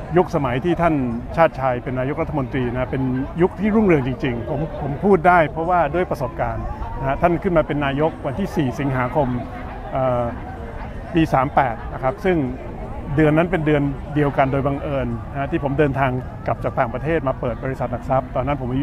ยุคสมัยที่ท่านชาติชายเป็นนายกรัฐมนตรีนะเป็นยุคที่รุ่งเรืองจริงๆผมพูดได้เพราะว่าด้วยประสบการณ์นะท่านขึ้นมาเป็นนายกวันที่4 สิงหาคมปี38นะครับซึ่งเดือนนั้นเป็นเดือนเดียวกันโดยบังเอิญนะที่ผมเดินทางกลับจากต่างประเทศมาเปิดบริษัทหลักทรัพย์ตอนนั้นผมอายุ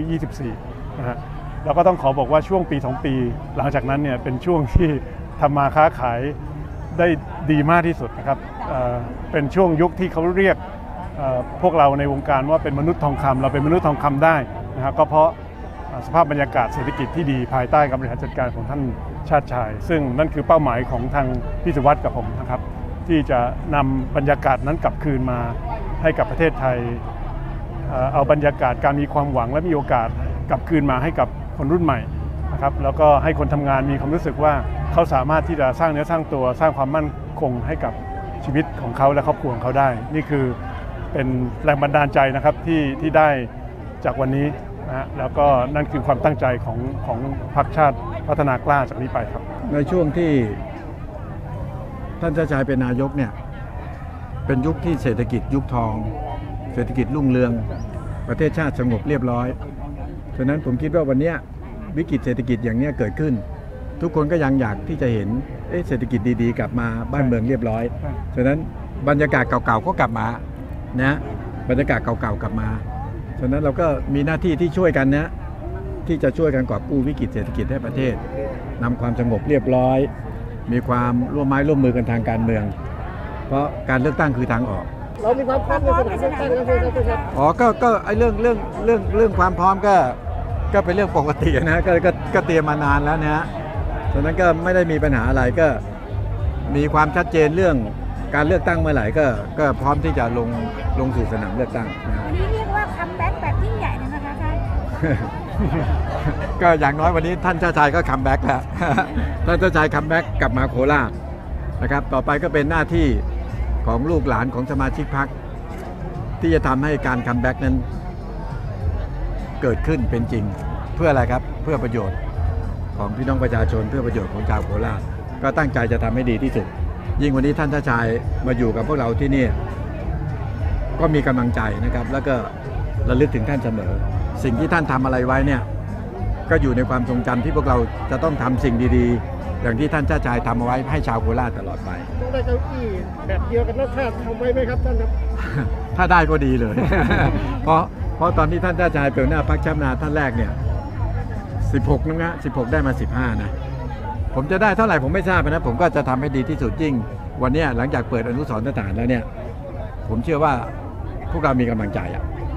24นะฮะแล้วก็ต้องขอบอกว่าช่วงปี2 ปีหลังจากนั้นเนี่ยเป็นช่วงที่ทำมาค้าขายได้ดีมากที่สุดนะครับเป็นช่วงยุคที่เขาเรียกพวกเราในวงการว่าเป็นมนุษย์ทองคำเราเป็นมนุษย์ทองคำได้นะครับก็เพราะสภาพบรรยากาศเศรษฐกิจที่ดีภายใต้การบริหารจัดการของท่านชาติชายซึ่งนั่นคือเป้าหมายของทางพี่สุวัสดิ์กับผมนะครับที่จะนำบรรยากาศนั้นกลับคืนมาให้กับประเทศไทยเอาบรรยากาศการมีความหวังและมีโอกาสกลับคืนมาให้กับคนรุ่นใหม่นะครับแล้วก็ให้คนทำงานมีความรู้สึกว่าเขาสามารถที่จะสร้างเนื้อสร้างตัวสร้างความมั่นคงให้กับชีวิตของเขาและครอบครัวของเขาได้นี่คือเป็นแรงบันดาลใจนะครับที่ได้จากวันนี้นะแล้วก็นั่นคือความตั้งใจของพรรคชาติพัฒนากล้าจากนี้ไปครับในช่วงที่ท่านชาติชายเป็นนายกเนี่ยเป็นยุคที่เศรษฐกิจยุคทองเศรษฐกิจรุ่งเรืองประเทศชาติสงบเรียบร้อยฉะนั้นผมคิดว่าวันนี้วิกฤตเศรษฐกิจอย่างนี้เกิดขึ้นทุกคนก็ยังอยากที่จะเห็นเศรษฐกิจดีๆกลับมาบ้านเมืองเรียบร้อยฉะนั้นบรรยากาศเก่าๆก็กลับมานะบรรยากาศเก่าๆกลับมาฉะนั้นเราก็มีหน้าที่ที่ช่วยกันนะที่จะช่วยกันกอบกู้วิกฤตเศรษฐกิจให้ประเทศนำความสงบเรียบร้อยมีความร่วมไม้ร่วมมือกันทางการเมืองเพราะการเลือกตั้งคือทางออกเรามีความพร้อมในสนามเลือกตั้งแล้วครับก็ไอ้เรื่องความพร้อมก็เป็นเรื่องปกตินะก็เตรียมมานานแล้วนะฮะฉะนั้นก็ไม่ได้มีปัญหาอะไรก็มีความชัดเจนเรื่องการเลือกตั้งเมื่อไหร่ก็พร้อมที่จะลงสู่สนามเลือกตั้งนะวันนี้เรียกว่าคัมแบ็กแบบยิ่งใหญ่เลยนะคะท่านก็อย่างน้อยวันนี้ท่านชาติชายก็คัมแบ็กแล้วท่านชาติชายคัมแบ็กกลับมาโคราชนะครับต่อไปก็เป็นหน้าที่ของลูกหลานของสมาชิกพรรคที่จะทำให้การคัมแบ็กนั้นเกิดขึ้นเป็นจริงเพื่ออะไรครับเพื่อประโยชน์ของพี่น้องประชาชนเพื่อประโยชน์ของชาวโคราชก็ตั้งใจจะทำให้ดีที่สุดยิ่งวันนี้ท่านชาติชายมาอยู่กับพวกเราที่นี่ก็มีกำลังใจนะครับแล้วก็ระลึกถึงท่านเสมอสิ่งที่ท่านทำอะไรไว้เนี่ยก็อยู่ในความทรงจำที่พวกเราจะต้องทำสิ่งดีๆอย่างที่ท่านชาติชายทำเอาไว้ให้ชาวโคราชตลอดไปต้องได้เก้าอี้แบบเดียวกันนักชาติทำไว้ไหมครับท่านครับถ้าได้ก็ดีเลย เพราะตอนที่ท่านชาติชายเป็นหัวหน้าพรรคชาติพัฒนาท่านแรกเนี่ย16นะ16ได้มา15นะผมจะได้เท่าไหร่ผมไม่ทราบนะผมก็จะทำให้ดีที่สุดยิ่งวันนี้หลังจากเปิดอนุสรณ์สถานแล้วเนี่ยผมเชื่อว่าพวกเรามีกำลังใจ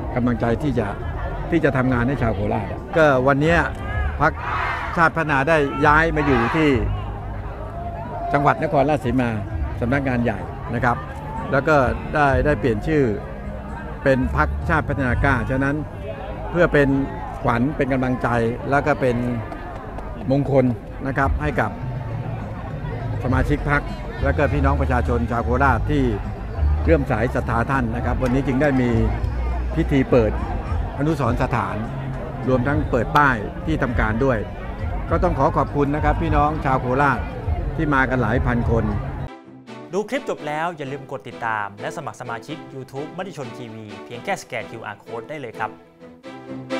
ที่จะทำงานให้ชาวโคราชก็วันนี้พรรคชาติพัฒนาได้ย้ายมาอยู่ที่จังหวัดนครราชสีมาสำนักงานใหญ่นะครับแล้วก็ได้เปลี่ยนชื่อเป็นพรรคชาติพัฒนากล้าฉะนั้นเพื่อเป็นขวัญเป็นกำลังใจแล้วก็เป็นมงคลนะครับให้กับสมาชิกพรรคและก็พี่น้องประชาชนชาวโคราชที่เลื่อมใสศรัทธาท่านนะครับวันนี้จึงได้มีพิธีเปิดอนุสรณ์สถานรวมทั้งเปิดป้ายที่ทำการด้วยก็ต้องขอบคุณนะครับพี่น้องชาวโคราชที่มากันหลายพันคนดูคลิปจบแล้วอย่าลืมกดติดตามและสมัครสมาชิก YouTube มติชนทีวีเพียงแค่สแกน QR Code ได้เลยครับ